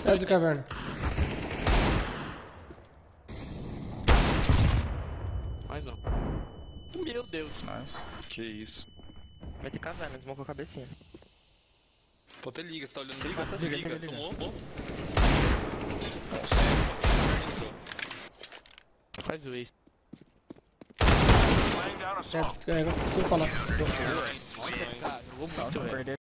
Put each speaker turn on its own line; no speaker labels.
É de caverna.
Mais um. Meu Deus.
Nice. Que isso.
Vai ter caverna, desmocou a cabecinha.
Pô, até liga, você tá olhando.
Liga.
Tomou.
Faz o ace.
Consigo falar.
Olha, cara, jogou muito, velho.